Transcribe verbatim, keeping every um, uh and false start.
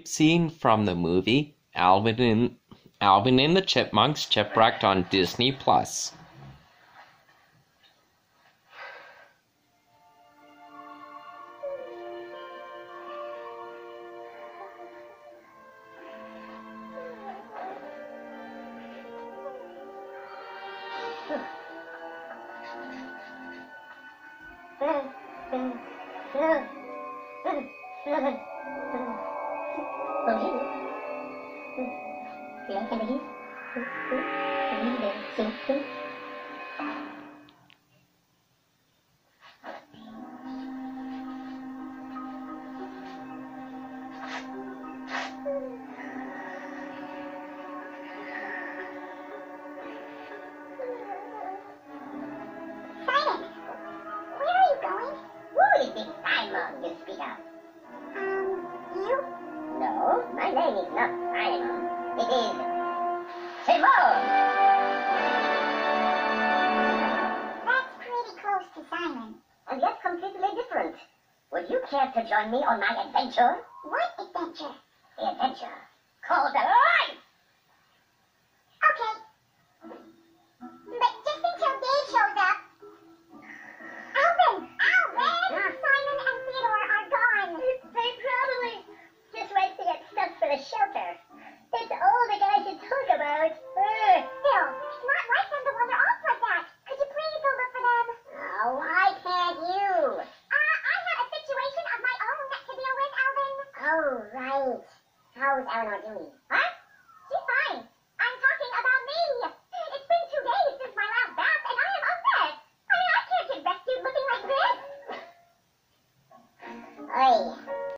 favorite scene from the movie Alvin and Alvin and the Chipmunks Shipwrecked on Disney Plus. My name is not Simon. It is Simone. That's pretty close to Simon. And yet completely different. Would you care to join me on my adventure? What adventure? The adventure called life. Okay. But just until Dave shows up. Alvin! Alvin! Simon and Theodore are gone. They probably just went to get stuff for the shelter. That's all the guys should talk about. Uh, Phil, it's not right for them to wander off like that. Could you please go look for them? Oh, why can't you? Uh, I have a situation of my own to deal with, Alvin. Oh, right. How's Eleanor doing? What?